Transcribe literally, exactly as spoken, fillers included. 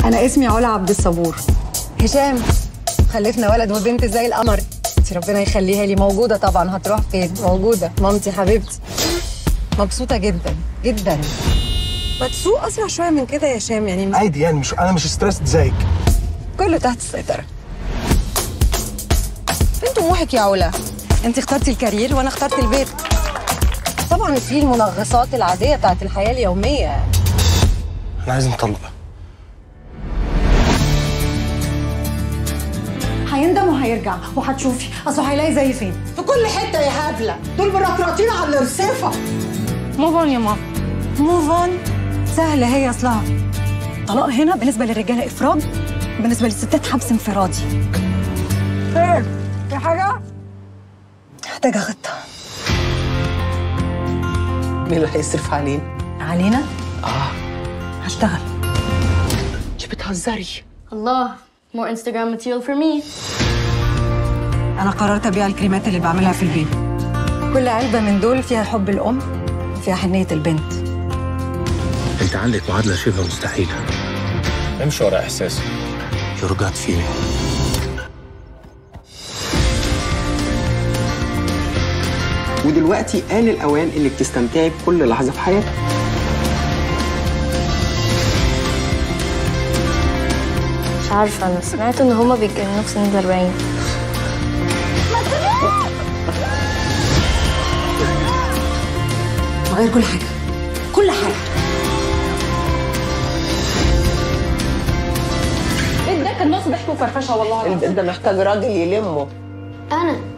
أنا اسمي علا عبد الصبور. هشام، خلفنا ولد وبنت زي القمر. انتي ربنا يخليها لي. موجودة طبعا، هتروح فين؟ موجودة مامتي حبيبتي. مبسوطة جدا جدا. ما تسوق أسرع شوية من كده يا هشام يعني. عادي يعني، مش أنا مش ستريسد زيك. كله تحت السيطرة. فين طموحك يا علا؟ انتي اخترتي الكارير وأنا اخترت البيت. طبعا في المنغصات العادية بتاعت الحياة اليومية. أنا عايز نطلق. هيندم وهيرجع وهتشوفي، اصل هيلاقي زي فين؟ في كل حته يا هبله، دول مرطرطين على الرصيفه. موف اون يا ماما، موف اون. سهله هي اصلها. طلاق هنا بالنسبه للرجاله افراج، بالنسبه للستات حبس انفرادي. خير في حاجه؟ محتاجه خطه. مين اللي هيصرف علينا؟ علينا؟ اه هشتغل. انت بتهزري. الله، more Instagram material for me. انا قررت ابيع الكريمات اللي بعملها في البيت. كل علبه من دول فيها حب الام، فيها حنيه البنت. انت عندك معادله شبه مستحيله. امشي ورا احساسك. Your gut feeling. ودلوقتي آن الأوان إنك تستمتعي بكل لحظة في حياتك. مش عارفة، أنا سمعت إن هما بيتجننوا في سن الأربعين. غير كل حاجة، كل حاجة. البيت ده كان نص ضحك وفرفشه والله. البيت ده محتاج راجل يلمه. أنا